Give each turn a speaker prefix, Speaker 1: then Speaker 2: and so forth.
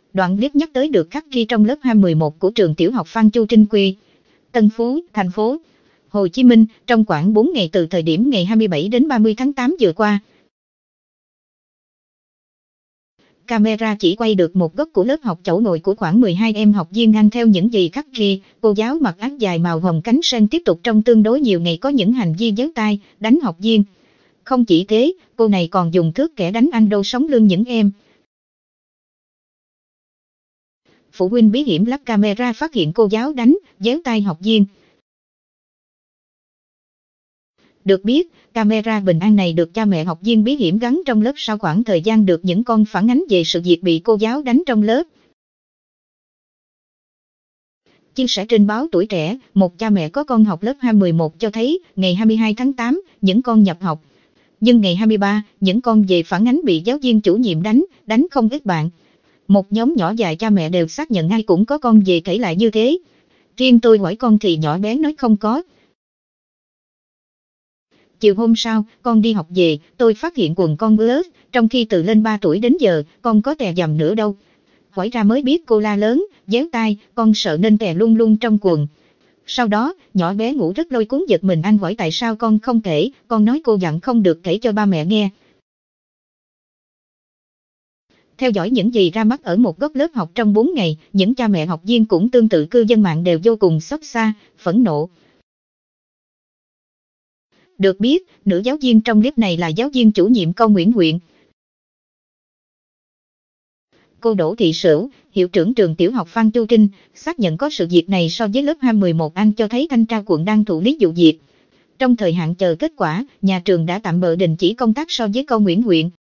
Speaker 1: Đoạn clip nhắc tới được khắc ghi trong lớp 211 của trường tiểu học Phan Chu Trinh Quy, Tân Phú, thành phố Hồ Chí Minh, trong khoảng 4 ngày từ thời điểm ngày 27 đến 30 tháng 8 vừa qua. Camera chỉ quay được một góc của lớp học chỗ ngồi của khoảng 12 em học viên Anh theo những gì khắc ghi. Cô giáo mặc áo dài màu hồng cánh sen tiếp tục trong tương đối nhiều ngày có những hành vi giấu tay, đánh học viên. Không chỉ thế, cô này còn dùng thước kẻ đánh anh đô sống lưng những em. Phụ huynh bí hiểm lắp camera phát hiện cô giáo đánh, déo tay học viên. Được biết, camera bình an này được cha mẹ học viên bí hiểm gắn trong lớp sau khoảng thời gian được những con phản ánh về sự việc bị cô giáo đánh trong lớp. Chia sẻ trên báo Tuổi Trẻ, một cha mẹ có con học lớp 211 cho thấy, ngày 22 tháng 8, những con nhập học. Nhưng ngày 23, những con về phản ánh bị giáo viên chủ nhiệm đánh không ít bạn. Một nhóm nhỏ vài cha mẹ đều xác nhận ai cũng có con về kể lại như thế. Riêng tôi hỏi con thì nhỏ bé nói không có. Chiều hôm sau, con đi học về, tôi phát hiện quần con ướt, trong khi từ lên 3 tuổi đến giờ, con có tè dầm nữa đâu. Hỏi ra mới biết cô la lớn, déo tai, con sợ nên tè lung lung trong quần. Sau đó, nhỏ bé ngủ rất lôi cuốn giật mình. Anh hỏi tại sao con không kể, con nói cô dặn không được kể cho ba mẹ nghe. Theo dõi những gì ra mắt ở một góc lớp học trong 4 ngày, những cha mẹ học viên cũng tương tự. Cư dân mạng đều vô cùng xót xa, phẫn nộ. Được biết, nữ giáo viên trong clip này là giáo viên chủ nhiệm Câu Nguyễn huyện. Cô Đỗ Thị Sửu, hiệu trưởng trường tiểu học Phan Chu Trinh, xác nhận có sự việc này so với lớp 211 Anh cho thấy thanh tra quận đang thụ lý vụ việc. Trong thời hạn chờ kết quả, nhà trường đã tạm bợ đình chỉ công tác so với Câu Nguyễn huyện.